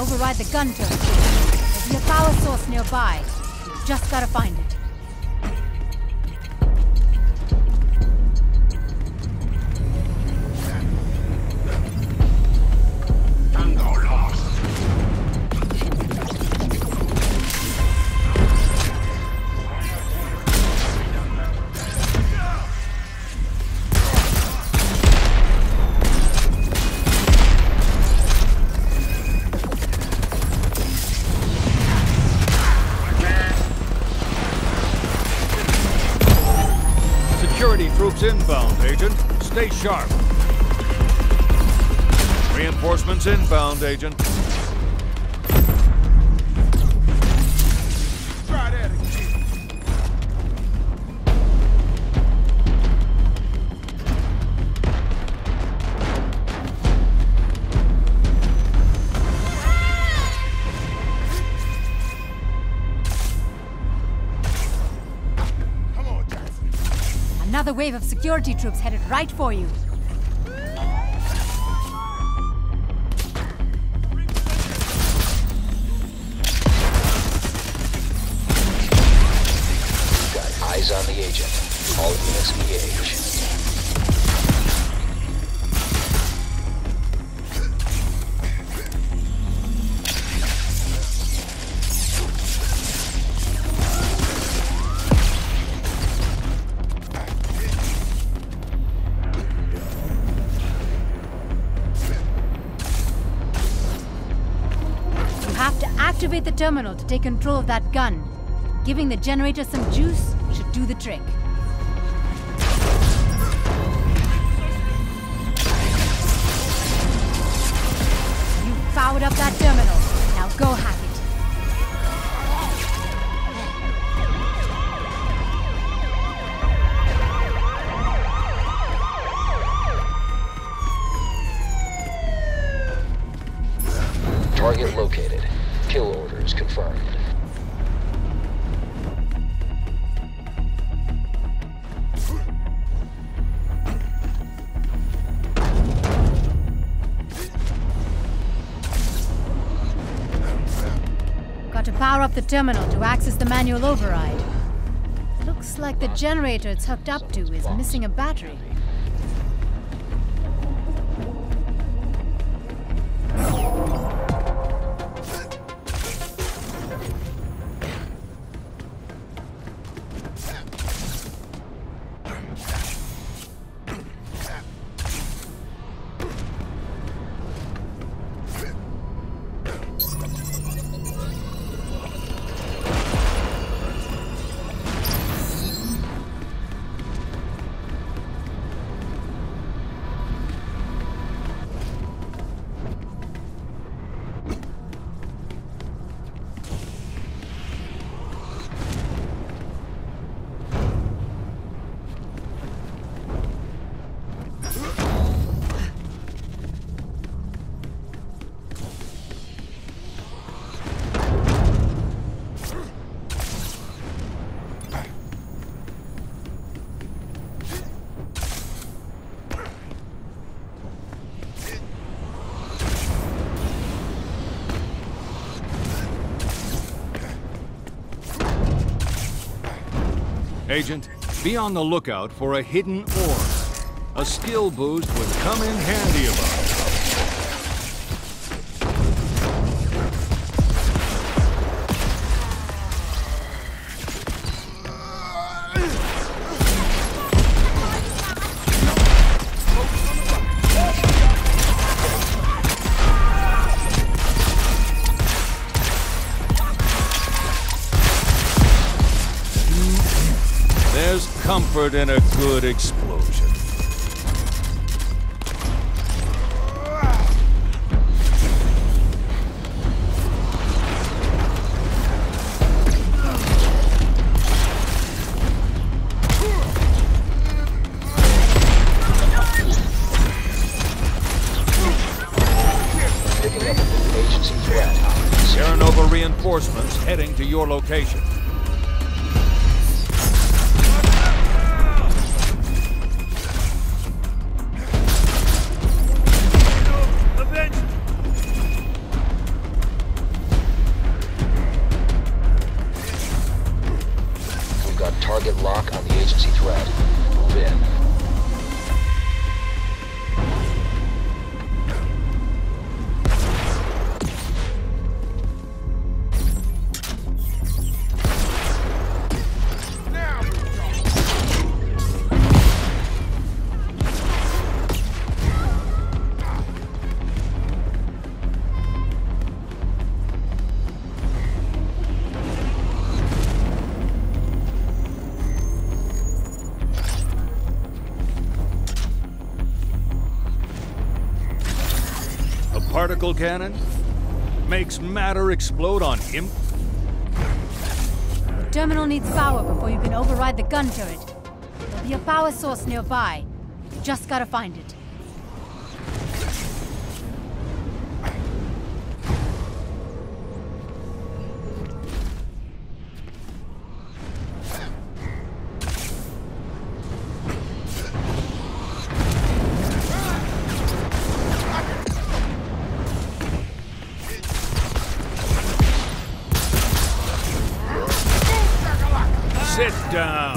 override the gun turret. There'll be a power source nearby. You've just gotta find it. Troops inbound, Agent. Stay sharp. Reinforcements inbound, Agent. Try that again. Another wave of security troops headed right for you. Got eyes on the agent. All units engage. Activate the terminal to take control of that gun. Giving the generator some juice should do the trick. You've powered up that terminal. Now go hack it. Target located. Kill orders confirmed. Got to power up the terminal to access the manual override. Looks like the generator it's hooked up to is missing a battery. Agent, be on the lookout for a hidden orb. A skill boost would come in handy about it. There's comfort in a good explosion. Picking up an agency threat. Terra Nova reinforcements heading to your location. particle cannon? Makes matter explode on him? The terminal needs power before you can override the gun turret. There'll be a power source nearby. You just gotta find it. Sit down.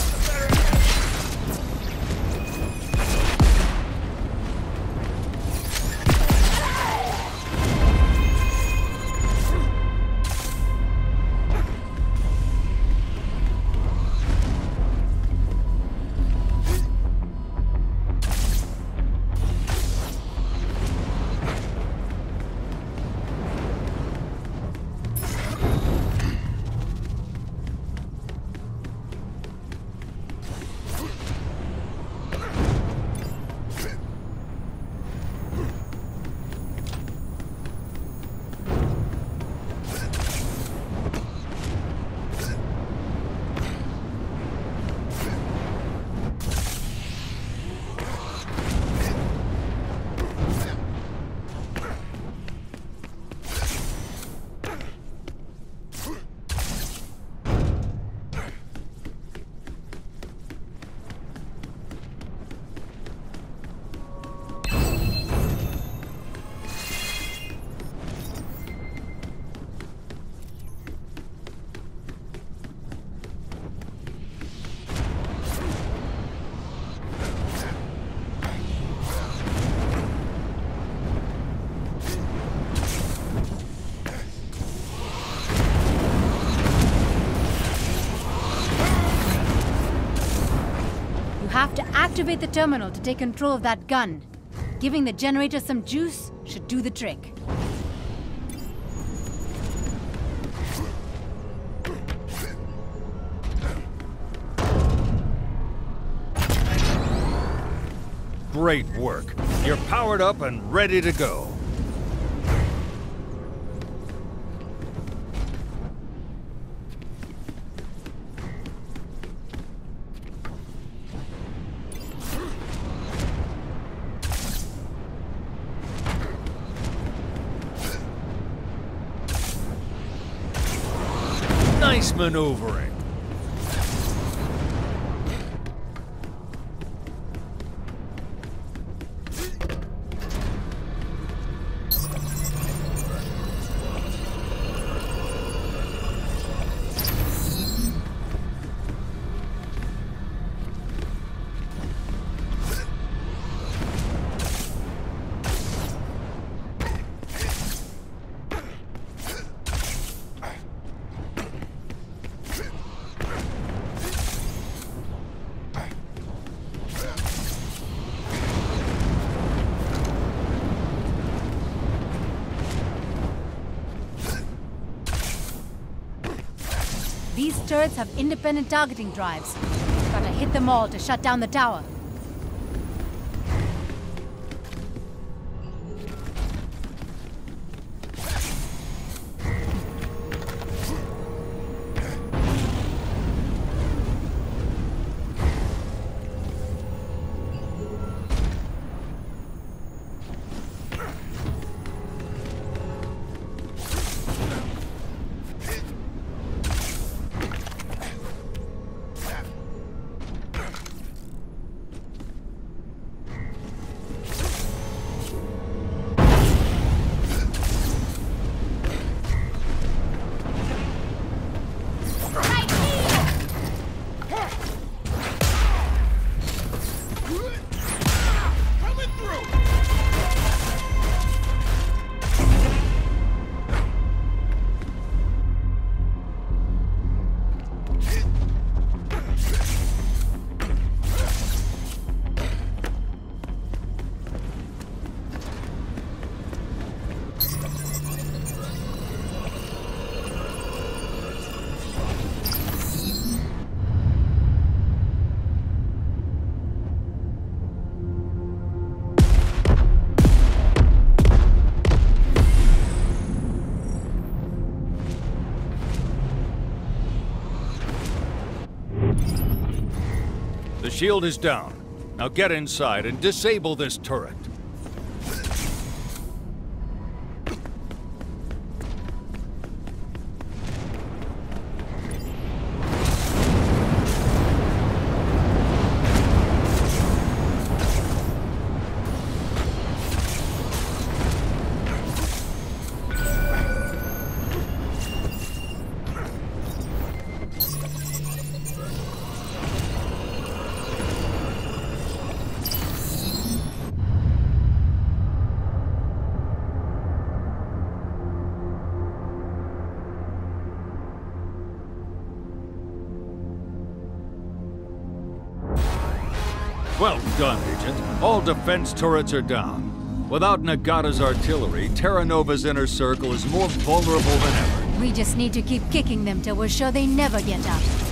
You have to activate the terminal to take control of that gun. Giving the generator some juice should do the trick. Great work. You're powered up and ready to go. Nice maneuvering. These turrets have independent targeting drives. Gotta hit them all to shut down the tower. The shield is down. Now get inside and disable this turret. Well done, Agent. All defense turrets are down. Without Nagata's artillery, Terra Nova's inner circle is more vulnerable than ever. We just need to keep kicking them till we're sure they never get up.